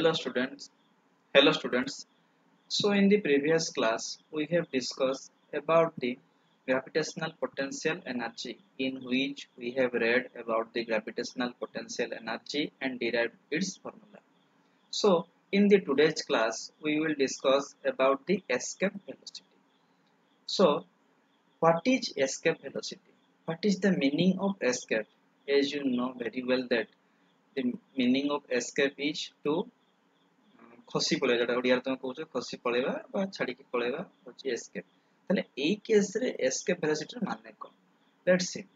Hello students. Hello students. So in the previous class we have discussed about the gravitational potential energy, in which we have read about the gravitational potential energy and derived its formula. So in the today's class we will discuss about the escape velocity. So what is escape velocity? What is the meaning of escape? As you know very well that the meaning of escape is to खसी पड़ेगा जोटा ओडिया तुम कहूछ खसी पड़ेगा बा छाड़ी की पड़ेगा होची एस्केप ताले एई केस रे एस्केप वेलोसिटी माने कोन let's see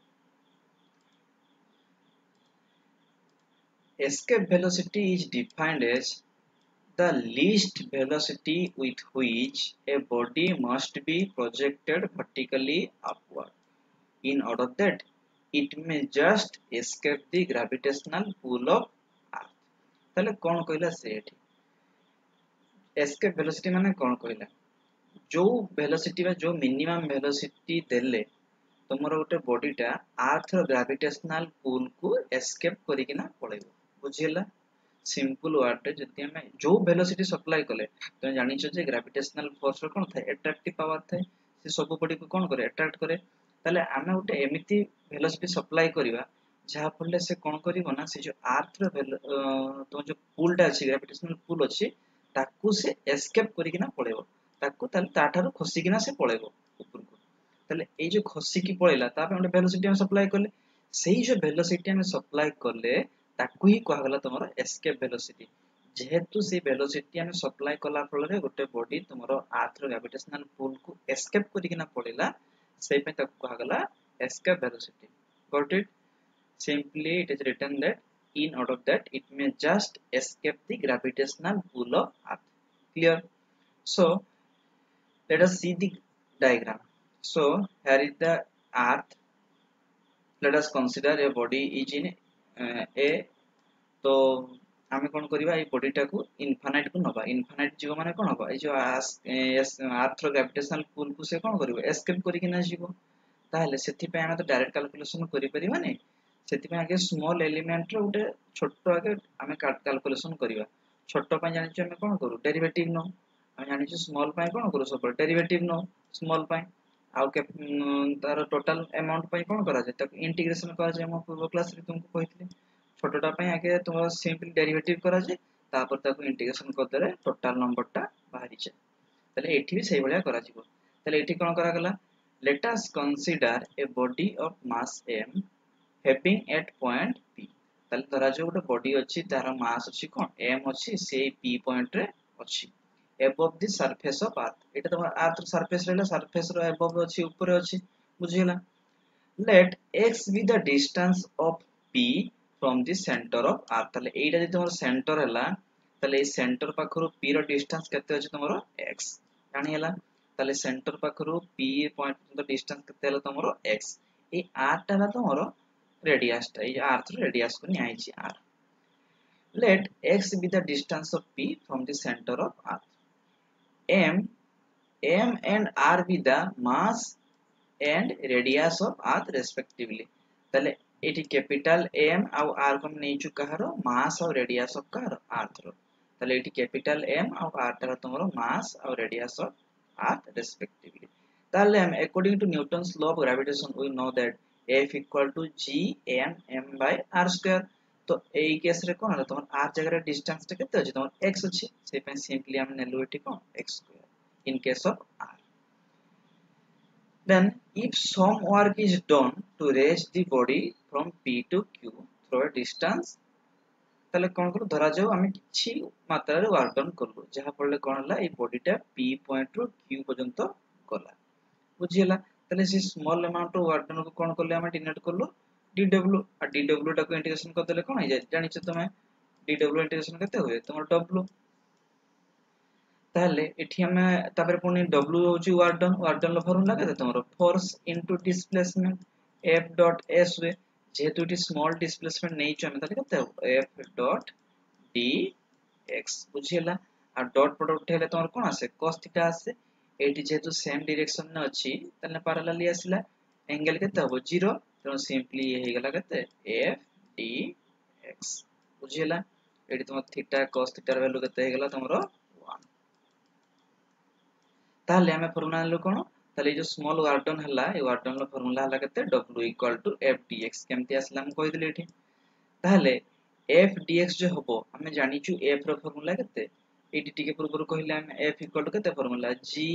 escape velocity is defined as the least velocity with which a body must be projected vertically upward in order that it may just escape the gravitational pull of earth ताले कोन कहला से एठी escape velocity माने कोन कहला जो velocity बा जो minimum velocity देले तुमरो गोटे बॉडीटा अर्थ रो ग्रेविटेशनल पुल को एस्केप करिकिना पळेबो बुझियला सिंपल वर्ड रे जति हम जो वेलोसिटी सप्लाई कले तो जानि छ जे ग्रेविटेशनल फोर्स रो कोन थाए अट्रैक्टिव पावर थाए से सब बॉडी को कोन करे अट्रैक्ट करे ताले आमे गोटे एमिति वेलोसिटी सप्लाई करिवा जहा फले से कोन करिवो ना से जो अर्थ रो तो जो पुलटा अछि ग्रेविटेशनल पुल अछि ताकू से एस्केप करिकिना पळेबो ताकू ताले ताठारो खसिकिना से पळेबो ऊपर को ताले ए जो खसिकी पळेला तापे हम वेलोसिटी हम सप्लाई करले सेही जो वेलोसिटी हम सप्लाई करले ताकू ही कहा गला तमरो एस्केप वेलोसिटी जेहेतु से वेलोसिटी हम सप्लाई कला फल रे गोटे बॉडी तमरो अर्थ रो ग्रेविटेशनल पुल को एस्केप करिकिना पळेला सेही पे ताकू कहा गला escape velocity got it simply it is written that in order that it may just escape the gravitational pull of earth clear so let us see the diagram so here is the earth let us consider a body is in a तो आमे कोन करिवा a body टा को infinite को नबा infinite जीव माने कोन होबा ए जो अर्थ रो ग्रेविटेशनल पुल को से कोन करिवो एस्केप करिक ना जीव ताहले सेति पे आमे तो डायरेक्ट कैलकुलेशन करि परिबा नै सेति पे आगे स्मॉल एलिमेंट रो उटे छोटो आगे आमे कैलकुलेशन करिवा छोटो पे जानि छ आमे कोन करू डेरिवेटिव नो आमे जानि छ स्मॉल पे कोन करू सब डेरिवेटिव नो स्मॉल पे आउ के तार टोटल अमाउंट पे कोन करा जे तक इंटीग्रेशन करा जे हम पूर्व क्लास रे तुमको कहितले छोटोटा पे आगे तुम सिंपली डेरिवेटिव करा जे तापर ताको इंटीग्रेशन कर देले टोटल नंबरटा बाहरी जे तले एठी भी सही भलिया करा जिवो तले एठी कोन करा गला let us consider a body of mass m having at point p तले धरा जो गोटे बॉडी अछि तार मास अछि कोन m अछि से p पॉइंट रे अछि above the surface of earth एटा तमर अर्थ सरफेस रहला सरफेस रो above अछि ऊपर अछि बुझियला let x be the distance of p from the center of earth तले एटा जे तमर सेंटर हला तले ए सेंटर पाखरो p रो डिस्टेंस केते अछि तमरो x जानि हला तले सेंटर पाखरो p पॉइंट द डिस्टेंस केते हला तमरो x ए r टा हला तमरो रेडियस टा ए अर्थ रो रेडियस को नि आइछि r let x be the distance of p from the center of earth m and r be the mass and radius of earth respectively तले एठी capital m आउ r को नै छु कहारो मास और रेडियस ऑफ कहारो अर्थ रो तले एठी कैपिटल m आउ r ता तमरो मास और रेडियस ऑफ अर्थ रेस्पेक्टिवली तले हम according to Newton's law of gravitation we know that F equal to g m by r square तो एई केस रे कोन हला तमर r जगह रे डिस्टेंस ता केते अछि तमर x अछि से पे सिंपली हम नेलु एठी कोन x square in case of r then if some work is done to raise the body from p to q through a distance तले कोन करू धरा जाऊ हमें किछि मात्रा रे वर्क डन करलु जहा पड़ले कोन हला ए बॉडीटा p पॉइंट रो q पर्यंत गला बुझियला तले से small amount of work done को कोन करले हम डिनोट करलु dw आ dw टा को इंटीग्रेशन कर देले कोन हो जाय जानि छ तमे dw इंटीग्रेशन केते होय तमर w ताले एठी हम तापर पुनी w होची वर्क डन लो फॉर्मूला केते तमरो force into displacement f dot s वे जेहेतु इटी स्मॉल डिस्प्लेसमेंट नै छ हम ताले केते f डॉट dx बुझियला आ डॉट प्रोडक्ट हेले तमर कोन आसे cos थीटा आसे एठी जेहेतु सेम डायरेक्शन न अछि तने पैरेलली आसिला एंगल केते हो 0 तो सिंपली हे गला केते f dx बुझियला एटी तुम थीटा cos थीटा ର वैल्यू केते हे गेला तुमरो 1 ताले हमें फार्मूला लो कोन ताले जो स्मॉल वार्डन हला ए वार्डन लो फार्मूला हला केते w = f dx केमती आसला हम कहि दिले एठी ताले f dx जो हबो हमें जानि छु f रो फार्मूला केते एटी टिके पूर्व कहले हम f = केते फार्मूला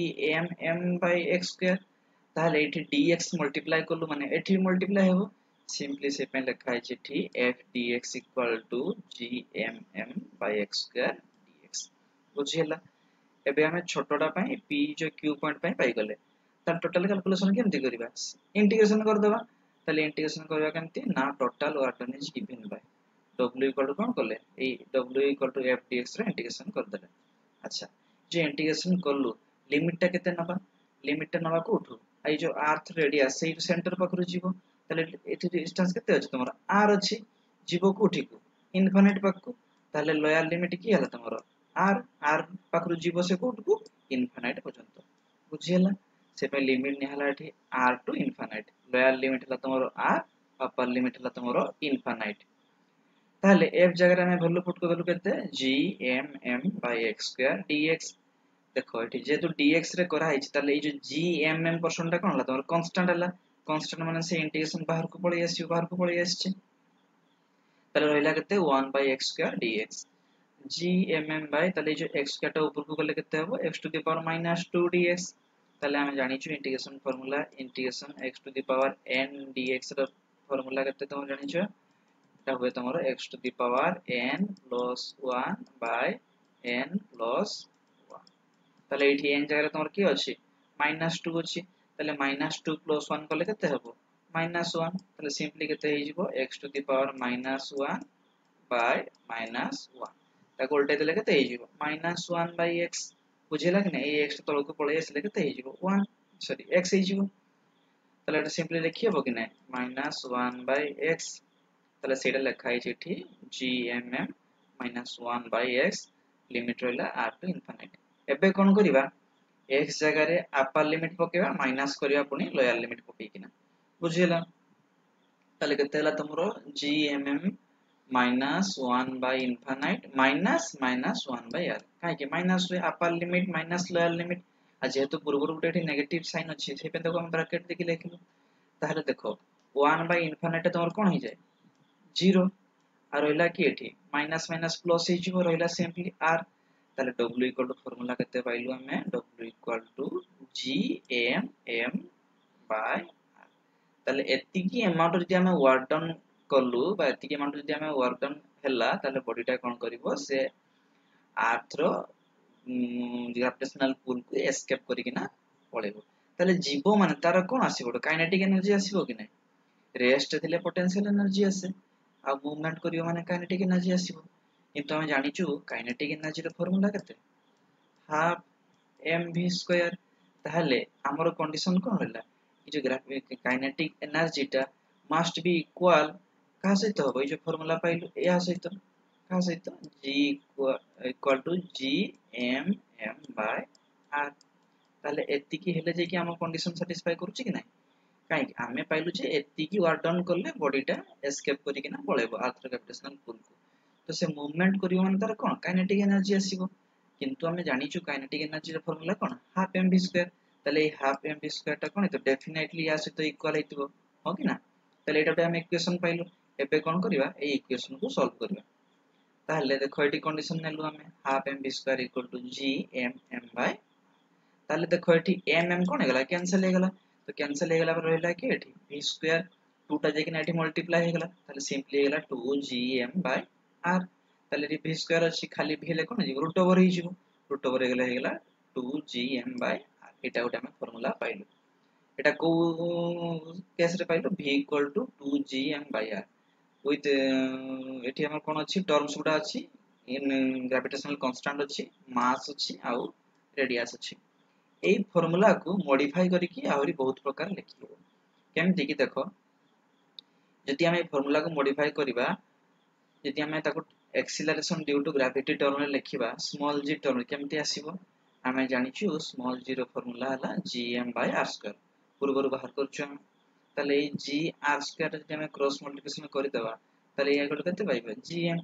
gmm/x² ताले एठी dx मल्टीप्लाई करलु माने एठी मल्टीप्लाई हेबो सिंपली से पे लिखा है एठी f dx = gmm/x² dx बुझियला एबे हमें छोटोडा पई p जो q पॉइंट पई पाई गले त टोटल कैलकुलेशन केमती करबा इंटीग्रेशन कर देबा ताले इंटीग्रेशन करबा केमती ना total what is given by w = कोन करले ए w = f dx रे इंटीग्रेशन कर देले अच्छा जे इंटीग्रेशन करलु लिमिट ता केते नबा लिमिट ता नबा कोठु आई जो अर्थ रेडियस से सेंटर पाखरु जीवो ताले एठी डिस्टेंस केते अछि तमरा r अछि जीवो कोठी को इनफिनिट पाखकु ताले लोअर लिमिट की हला तमरो r पाखरु जीवो से कोठकु इनफिनिट पर्यंत बुझियला से पे लिमिट ने हला एठी r to infinite lower limit हला तमरो r अपर लिमिट हला तमरो इनफिनिट ताले f जगह में वैल्यू पुट करलु केते gmm/x² dx देखो एठी जेतु dx रे करा हिच ताले ए जो gmm परसेंट ता कोन हला तमरो कांस्टेंट माने से इंटीग्रेशन बाहर को पळै आछी ताले रहला केते 1/x² dx gmm/ ताले जो x² टा ऊपर को गले केते हबो x⁻² dx ताले हम जानि छु integration formula integration x⁻n dx रो फार्मूला केते तुम जानि छु ता होय तमरो x⁻n + 1/n + 1 ताले एठी n जगह तमरो की अछि -2 अछि ताले -2 + 1 कले केते हबो -1 ताले सिंपली केते हे जिवो x⁻⁻1 by -1 ताको उल्टे देले केते हे जिवो -1/x बुझिला कि नै ए x तळो को पळे आसले केते हे जिवो 1 सॉरी x हे जिवो ताले एटा सिंपली लिखि हबो कि नै -1/x ताले सेटा लिखा है एठी gmm -1/x लिमिट रहला r टू इनफिनिट एबे कोन करिवा x जगह रे अपर लिमिट पकेबा माइनस करिया पुनी लोअर लिमिट पके किना बुझिला ताले केते हला तमरो gmm -1/infinite -1/r काहे कि माइनस रे upper limit minus lower limit आ जेहेतु पूर्व रूट एठी नेगेटिव साइन अछि से पे देखो हम ब्रैकेट देखि लिखलु ताहले देखो 1/infinite तमरो कोन हो जाय 0 आ रहला कि एठी माइनस माइनस प्लस हे जिवो रहला सिंपली r ताले w = फार्मूला केते पाइलु हमें w = gmm/r ताले एति की अमाउंट जदि हमें वर्क डन करलु बा एति की अमाउंट जदि हमें वर्क डन हैला ताले बॉडीटा कोन करिवो से अर्थ रो ग्रेविटेशनल पुल को एस्केप करिकिना पळेबो ताले जीवो माने तार कोन आसीबो काइनेटिक एनर्जी आसीबो कि नै रेस्ट थिले पोटेंशियल एनर्जी आसे आ मूवमेंट करियो माने काइनेटिक एनर्जी आसीबो किंतु हम जानि छु काइनेटिक एनर्जी रो फार्मूला केते हाफ mv² ताहले हमरो कंडीशन कोन होला ई जो काइनेटिक एनर्जी टा मस्ट बी इक्वल का सहित हो जो फार्मूला पाइलु या सहित का सहित g = gmm/r ताले एति की हेले जे कि हम कंडीशन सैटिस्फाई करूची कि नै काहे हमें पाइलु जे एति की वर्क डन करले बॉडीटा एस्केप करिकिना पळेबो अर्थ ग्रेविटेशनल पुल को तो से मूवमेंट करियो मन तार कोन काइनेटिक एनर्जी आसीबो किंतु हमें जानि छु काइनेटिक एनर्जी रो फार्मूला कोन हाफ mv² ताले हाफ mv² ता कोन तो डेफिनेटली या सहित इक्वल हेतिबो हो कि ना ताले एटा हम इक्वेशन पाइलु एबे कोन करिवा ए इक्वेशन को सॉल्व करिवा ताले देखो एटी कंडीशन नेलु हमें हाफ mv² = gmm/r ताले देखो एटी mm कोन हेगला कैंसिल हेगला तो कैंसिल हेगला पर रहला कि एटी v² 2 टा जेकिना एटी मल्टीप्लाई हेगला ताले सिंपली हेगला 2gm/r ताले री v² अछि खाली v हेले कोन जे रूट ओवर हे जिवो रूट ओवर हेगला 2gm/r एटा गोटे हम फार्मूला पाइलु एटा को केस रे पाइलु v = 2gm/r विथ एठी हमर कोन अछि टर्म्स गुडा अछि इन ग्रेविटेशनल कांस्टेंट अछि मास अछि आ रेडियस अछि ए फार्मूला को मॉडिफाई करिकि आहुरी बहुत प्रकार लिखिबो केमति कि देखो जति हम ए फार्मूला को मॉडिफाई करिबा जति हम ताको acceleration due to gravity term रे लिखिबा स्मॉल g टर्म केमति आसीबो हमें जानि छु स्मॉल g रो फार्मूला हला gm/r² पूर्व बाहर करछु ताले g r² जति हम क्रॉस मल्टीप्लिकेशन करि देबा ताले या कोड केते पाइबा gm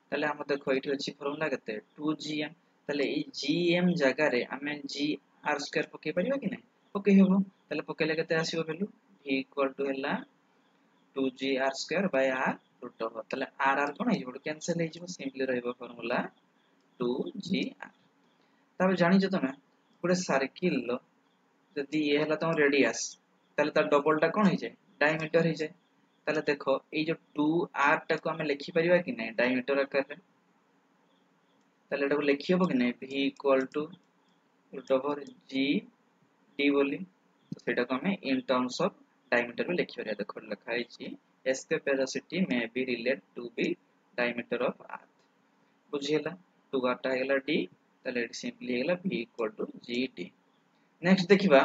ताले हम देखो एठी अछि फार्मूला केते 2gm ताले ए gm जगह रे हमें g r स्क्वायर पके परिबा कि नै पके हेबो ताले पकेले केते आसीबो वैल्यू v इक्वल टू हला 2g r square by r root over ताले r r कोन हिजो कैंसिल हे जिवो सिंपली रहइबो फार्मूला 2g r तबे जानि छ तमे गोटे सर्किल लो जदि ये हला तम रेडियस ताले तार डबल टा कोन हे जाय डायमीटर हे जाय ताले देखो ए जो 2r टा को हमें लिखि परिबा कि नै डायमीटर आकार रे ताले एटा को लिखि हबो कि नै v equal to root over g d बोली तो सेटा को हमें इन टर्म्स ऑफ डायमीटर में लिखि परिया देखो लिखा है छी escape velocity may be related to be diameter of earth बुझियला 2 टा हेला d ताले एटी सिंपली हेला v equal to gd next देखिबा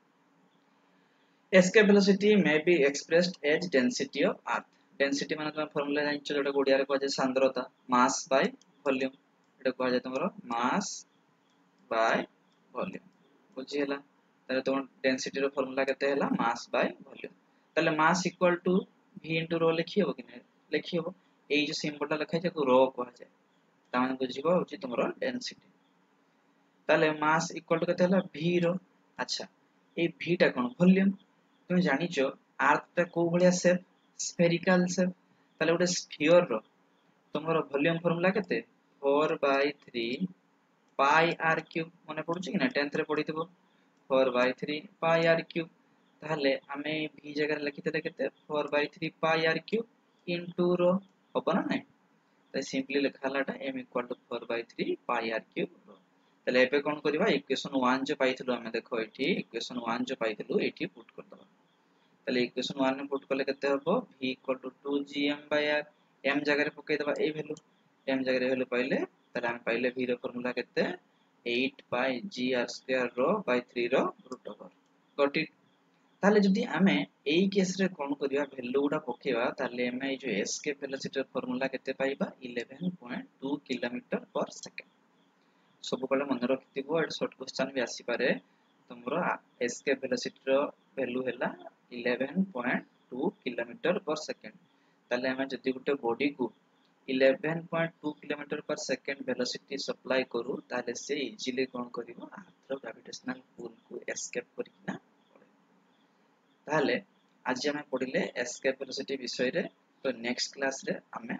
escape velocity may be expressed as density of earth density माने तम फार्मूला जानि छ जोटा गोडिया रे कहै सांद्रता mass by volume एटा कहै जाय तमरो mass by volume बुझियला ताले तो डेंसिटी रो फार्मूला केते हला मास बाय वॉल्यूम ताले मास इक्वल टू v * रो लिखि हबो कि नै लिखि हबो एई जो सिंबल टा लिखा छै को रो कहै छै ता माने बुझिबो होची तमरो डेंसिटी ताले मास इक्वल टू केते हला v रो अच्छा ए v टा कोन वॉल्यूम तुम जानि छ अर्थ ता को भलिया शेप स्फेरिकल शेप ताले गोटे स्फियर रो तमरो वॉल्यूम फार्मूला केते 4/3 पाई r क्यूब मने पडुची कि ना 10th रे पडितबो 4/3 पाई r क्यूब ताहले हमें v जगह लिखिते केते 4/3 पाई r क्यूब इनटू रो होबो ना नै त सिंपली लिखालाटा m equal to 4/3 pi r cube रो ताले एबे कोन करबा इक्वेशन 1 जो पाइथलो हमें देखो एठी इक्वेशन 1 जो पाइथलो एठी पुट कर दबा ताले इक्वेशन 1 में पुट करले केते हबो v equal to 2gm/r m जगह रे पके दबा ए वैल्यू m जगह रे वैल्यू पाइले ताले हम पाइले v रो फार्मूला केते 8 by gr square रो by 3 रो रूट ओवर गॉट इट ताले जदी हमें एई केस रे कोन करिया वैल्यू गुडा पकेबा ताले हमें जो एस्केप वेलोसिटी फार्मूला केते पाइबा 11.2 किलोमीटर पर सेकंड सब कोले मन रखिथिबो एट शॉर्ट क्वेश्चन भी आसी पारे तमरो एस्केप वेलोसिटी रो वैल्यू हैला 11.2 किलोमीटर पर सेकंड ताले हमें जदी गुटे बॉडी को 11.2 किलोमीटर पर सेकंड वेलोसिटी सप्लाई करू ताले से इजीली कोन करिवो अर्थ रो ग्रेविटेशनल पुल को एस्केप करिना ताले आज हमें पढिले एस्केप वेलोसिटी विषय रे तो नेक्स्ट क्लास रे हमें